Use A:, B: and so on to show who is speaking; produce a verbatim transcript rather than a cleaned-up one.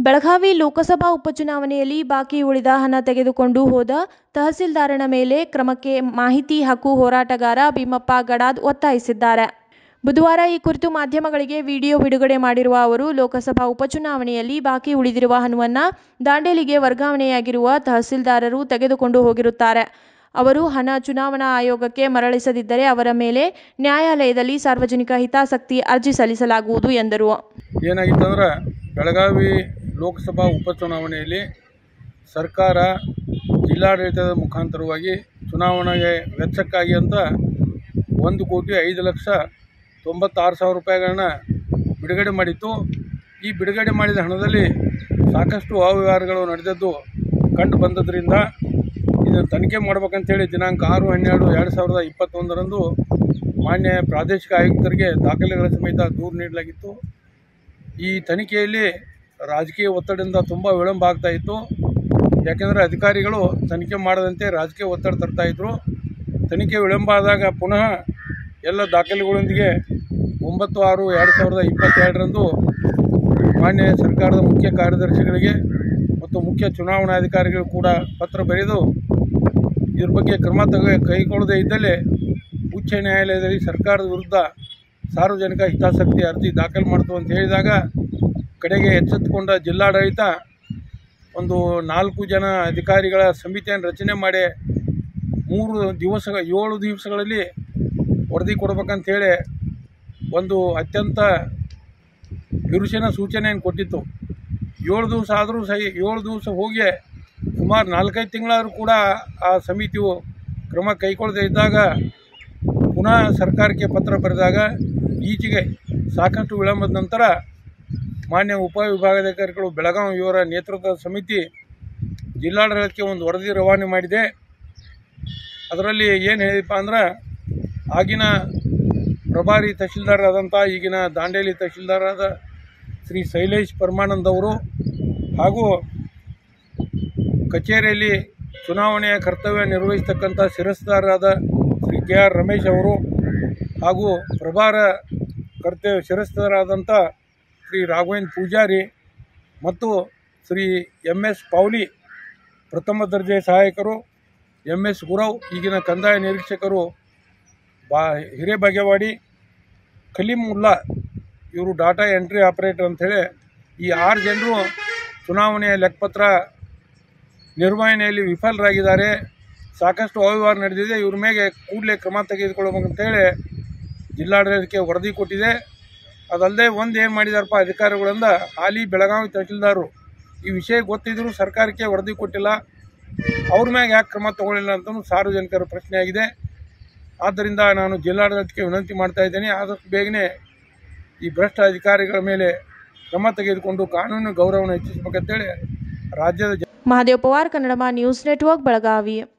A: ಬೆಳಗಾವಿ ಲೋಕಸಭಾ ಉಪಚುನಾವಣೆಯಲ್ಲಿ ಬಾಕಿ ಉಳಿದ ಹಣ ತೆಗೆದುಕೊಂಡು ಹೋದ ತಹಸೀಲ್ದಾರನ ಮೇಲೆ ಕ್ರಮಕ್ಕೆ ಮಾಹಿತಿ ಹಕ್ಕು ಹೋರಾಟಗಾರ ಭೀಮಪ್ಪ ಗಡಾದ್ ಒತ್ತಾಯಿಸಿದ್ದಾರೆ. ಬುಧವಾರ ಈ ಕುರಿತು ಮಾಧ್ಯಮಗಳಿಗೆ ವಿಡಿಯೋ ಬಿಡುಗಡೆ ಮಾಡಿರುವ ಅವರು, ಲೋಕಸಭಾ ಉಪಚುನಾವಣೆಯಲ್ಲಿ ಬಾಕಿ ಉಳಿದಿರುವ ಹಣವನ್ನು ದಾಂಡೇಲಿಗೆ ವರ್ಗಾವಣೆಯಾಗಿರುವ ತಹಸೀಲ್ದಾರರು ತೆಗೆದುಕೊಂಡು ಹೋಗಿರುತ್ತಾರೆ. ಅವರು ಹಣ ಚುನಾವಣಾ ಆಯೋಗಕ್ಕೆ ಮರಳಿಸದಿದ್ದರೆ ಅವರ ಮೇಲೆ ನ್ಯಾಯಾಲಯದಲ್ಲಿ ಸಾರ್ವಜನಿಕ ಹಿತಾಸಕ್ತಿ ಅರ್ಜಿ ಸಲ್ಲಿಸಲಾಗುವುದು ಎಂದರು.
B: ಏನಾಗಿತ್ತಂದ್ರೆ ಬೆಳಗಾವಿ ಲೋಕಸಭಾ ಉಪಚುನಾವಣೆಯಲ್ಲಿ ಸರ್ಕಾರ ಜಿಲ್ಲಾಡಳಿತದ ಮುಖಾಂತರವಾಗಿ ಚುನಾವಣೆಗೆ ವೆಚ್ಚಕ್ಕಾಗಿ ಅಂತ ಒಂದು ಕೋಟಿ ಐದು ಲಕ್ಷ ತೊಂಬತ್ತಾರು ಸಾವಿರ ರೂಪಾಯಿಗಳನ್ನ ಬಿಡುಗಡೆ ಮಾಡಿತ್ತು. ಈ ಬಿಡುಗಡೆ ಮಾಡಿದ ಹಣದಲ್ಲಿ ಸಾಕಷ್ಟು ಅವ್ಯವಹಾರಗಳು ನಡೆದದ್ದು ಕಂಡು ಬಂದದ್ರಿಂದ ಇದನ್ನು ತನಿಖೆ ಮಾಡಬೇಕಂತೇಳಿ ದಿನಾಂಕ ಆರು ಹನ್ನೆರಡು ಎರಡು ಸಾವಿರದ ಇಪ್ಪತ್ತೊಂದರಂದು ಮಾನ್ಯ ಪ್ರಾದೇಶಿಕ ಆಯುಕ್ತರಿಗೆ ದಾಖಲೆಗಳ ಸಮೇತ ದೂರು ನೀಡಲಾಗಿತ್ತು. ಈ ತನಿಖೆಯಲ್ಲಿ ರಾಜಕೀಯ ಒತ್ತಡದಿಂದ ತುಂಬ ವಿಳಂಬ ಆಗ್ತಾಯಿತ್ತು. ಯಾಕೆಂದರೆ ಅಧಿಕಾರಿಗಳು ತನಿಖೆ ಮಾಡದಂತೆ ರಾಜಕೀಯ ಒತ್ತಡ ತರ್ತಾಯಿದ್ರು. ತನಿಖೆ ವಿಳಂಬ ಆದಾಗ ಪುನಃ ಎಲ್ಲ ದಾಖಲೆಗಳೊಂದಿಗೆ ಒಂಬತ್ತು ಆರು ಎರಡು ಸಾವಿರದ ಇಪ್ಪತ್ತೆರಡರಂದು ಮಾನ್ಯ ಸರ್ಕಾರದ ಮುಖ್ಯ ಕಾರ್ಯದರ್ಶಿಗಳಿಗೆ ಮತ್ತು ಮುಖ್ಯ ಚುನಾವಣಾಧಿಕಾರಿಗಳು ಕೂಡ ಪತ್ರ ಬರೆದು ಇದ್ರ ಬಗ್ಗೆ ಕ್ರಮ ತೆಗೆ ಕೈಗೊಳ್ಳದೇ ಇದ್ದಲ್ಲಿ ಉಚ್ಚ ನ್ಯಾಯಾಲಯದಲ್ಲಿ ಸರ್ಕಾರದ ವಿರುದ್ಧ ಸಾರ್ವಜನಿಕ ಹಿತಾಸಕ್ತಿ ಅರ್ಜಿ ದಾಖಲು ಮಾಡ್ತು ಅಂತ ಹೇಳಿದಾಗ ಕಡೆಗೆ ಎಚ್ಚೆತ್ತುಕೊಂಡ ಜಿಲ್ಲಾಡಳಿತ ಒಂದು ನಾಲ್ಕು ಜನ ಅಧಿಕಾರಿಗಳ ಸಮಿತಿಯನ್ನು ರಚನೆ ಮಾಡಿ ಮೂರು ದಿವಸ ಏಳು ದಿವಸಗಳಲ್ಲಿ ವರದಿ ಕೊಡಬೇಕಂತೇಳಿ ಒಂದು ಅತ್ಯಂತ ಬಿರುಸಿನ ಸೂಚನೆಯನ್ನು ಕೊಟ್ಟಿತ್ತು. ಏಳು ದಿವಸ ಆದರೂ ಸಹ ಏಳು ದಿವಸ ಹೋಗಿ ಸುಮಾರು ನಾಲ್ಕೈದು ತಿಂಗಳಾದರೂ ಕೂಡ ಆ ಸಮಿತಿಯು ಕ್ರಮ ಕೈಗೊಳ್ಳದೇ ಇದ್ದಾಗ ಪುನಃ ಸರ್ಕಾರಕ್ಕೆ ಪತ್ರ ಬರೆದಾಗ ಈಚೆಗೆ ಸಾಕಷ್ಟು ವಿಳಂಬದ ನಂತರ ಮಾನ್ಯ ಉಪವಿಭಾಗಾಧಿಕಾರಿಗಳು ಬೆಳಗಾವಿ ಇವರ ನೇತೃತ್ವದ ಸಮಿತಿ ಜಿಲ್ಲಾಡಳಿತಕ್ಕೆ ಒಂದು ವರದಿ ರವಾನೆ ಮಾಡಿದೆ. ಅದರಲ್ಲಿ ಏನು ಹೇಳಿದಪ್ಪ ಅಂದ್ರೆ, ಆಗಿನ ಪ್ರಭಾರಿ ತಹಶೀಲ್ದಾರರಾದಂಥ ಈಗಿನ ದಾಂಡೇಲಿ ತಹಶೀಲ್ದಾರರಾದ ಶ್ರೀ ಶೈಲೇಶ್ ಪರಮಾನಂದ್ ಅವರು ಹಾಗೂ ಕಚೇರಿಯಲ್ಲಿ ಚುನಾವಣೆಯ ಕರ್ತವ್ಯ ನಿರ್ವಹಿಸತಕ್ಕಂಥ ಶಿರಸ್ತಾರರಾದ ಶ್ರೀ ಕೆ ಆರ್ ರಮೇಶ್ ಅವರು ಹಾಗೂ ಪ್ರಭಾರ ಕರ್ತವ್ಯ ಶಿರಸ್ತಾರರಾದಂಥ ಶ್ರೀ ರಾಘವೇಂದ್ರ ಪೂಜಾರಿ ಮತ್ತು ಶ್ರೀ ಎಮ್ ಎಸ್ ಪೌಲಿ ಪ್ರಥಮ ದರ್ಜೆ ಸಹಾಯಕರು, ಎಮ್ ಎಸ್ ಗುರವ್ ಈಗಿನ ಕಂದಾಯ ನಿರೀಕ್ಷಕರು, ಬಾ ಹಿರೇಬಾಗೇವಾಡಿ, ಕಲೀಂ ಉಲ್ಲಾ ಇವರು ಡಾಟಾ ಎಂಟ್ರಿ ಆಪರೇಟರ್ ಅಂಥೇಳಿ ಈ ಆರು ಜನರು ಚುನಾವಣೆಯ ಲೆಕ್ಕಪತ್ರ ನಿರ್ವಹಣೆಯಲ್ಲಿ ವಿಫಲರಾಗಿದ್ದಾರೆ. ಸಾಕಷ್ಟು ಅವ್ಯವಹಾರ ನಡೆದಿದೆ. ಇವ್ರ ಮೇಲೆ ಕೂಡಲೇ ಕ್ರಮ ತೆಗೆದುಕೊಳ್ಳಬೇಕಂತೇಳಿ ಜಿಲ್ಲಾಡಳಿತಕ್ಕೆ ವರದಿ ಕೊಟ್ಟಿದೆ. ಅದಲ್ಲದೆ ಒಂದು ಏನು ಮಾಡಿದಾರಪ್ಪ ಅಧಿಕಾರಿಗಳಿಂದ, ಹಾಲಿ ಬೆಳಗಾವಿ ತಹಶೀಲ್ದಾರರು ಈ ವಿಷಯ ಗೊತ್ತಿದ್ದರೂ ಸರ್ಕಾರಕ್ಕೆ ವರದಿ ಕೊಟ್ಟಿಲ್ಲ, ಅವ್ರ ಮ್ಯಾಗೆ ಯಾಕೆ ಕ್ರಮ ತಗೊಳ್ಳಿಲ್ಲ ಅಂತಲೂ ಸಾರ್ವಜನಿಕರ ಪ್ರಶ್ನೆಯಾಗಿದೆ. ಆದ್ದರಿಂದ ನಾನು ಜಿಲ್ಲಾಡಳಿತಕ್ಕೆ ವಿನಂತಿ ಮಾಡ್ತಾ ಇದ್ದೇನೆ, ಆದಷ್ಟು ಬೇಗನೆ ಈ ಭ್ರಷ್ಟ ಅಧಿಕಾರಿಗಳ ಮೇಲೆ ಕ್ರಮ ತೆಗೆದುಕೊಂಡು ಕಾನೂನು ಗೌರವವನ್ನು ಹೆಚ್ಚಿಸಬೇಕಂತೇಳಿ ರಾಜ್ಯದ
A: ಮಹಾದೇವ್ ಪವಾರ್, ಕನ್ನಡ ನ್ಯೂಸ್ ನೆಟ್ವರ್ಕ್, ಬೆಳಗಾವಿ.